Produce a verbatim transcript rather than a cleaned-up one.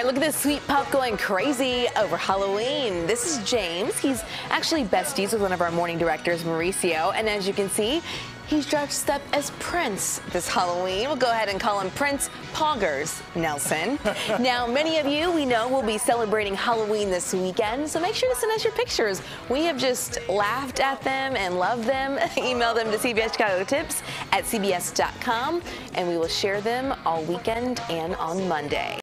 right, look at this sweet pup going crazy over Halloween. This is James. He's actually besties with one of our morning directors, Mauricio. And as you can see, he's dressed up as Prince this Halloween. We'll go ahead and call him Prince Pawgers Nelson. Now, many of you we know will be celebrating Halloween this weekend, so make sure to send us your pictures. We have just laughed at them and loved them. Email them to C B S Chicago Tips at C B S dot com, and we will share them all weekend and on Monday.